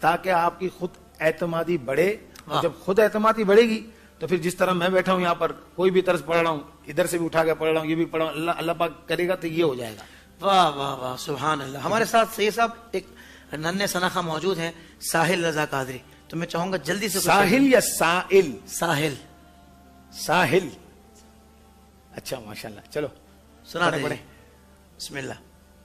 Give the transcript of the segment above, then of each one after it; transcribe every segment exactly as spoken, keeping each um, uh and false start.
ताकि आपकी खुद एतमादी बढ़े। और जब खुद एतमादी बढ़ेगी तो फिर जिस तरह मैं बैठा हूँ यहाँ पर, कोई भी तरस पढ़ रहा हूँ, इधर से भी उठा के पढ़ रहा हूँ, ये भी पढ़ रहा हूँ, अल्लाह अल्लाह पाक करेगा तो ये हो जाएगा। वाह वाह वाह, सुभान अल्लाह। हमारे साथ सही साहब एक नन्हे सनाखा मौजूद हैं, साहिल रजा कादरी। तो मैं चाहूंगा जल्दी से। साहिल या साइल? साहिल। साहिल, अच्छा माशाल्लाह। चलो सुना दे पढ़े। बिस्मिल्लाह।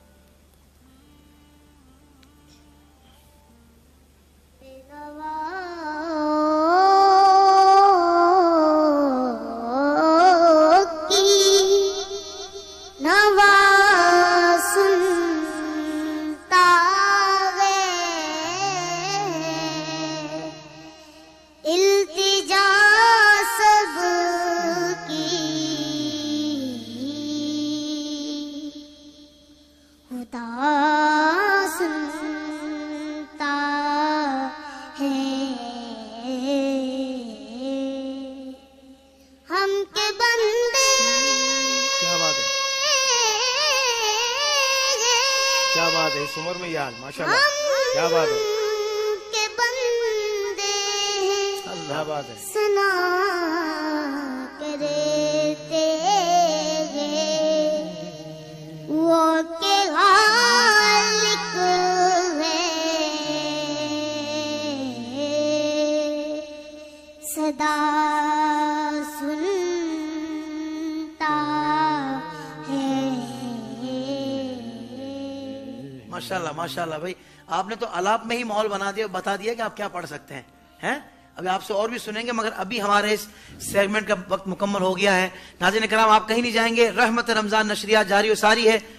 माशाल्लाह माशाल्लाह भाई, आपने तो अलाप में ही माहौल बना दिया, बता दिया कि आप क्या पढ़ सकते हैं। हैं अभी आपसे और भी सुनेंगे, मगर अभी हमारे इस सेगमेंट का वक्त मुकम्मल हो गया है। नाज़रीन किराम, आप कहीं नहीं जाएंगे, रहमत रमजान नशरिया जारी और सारी है।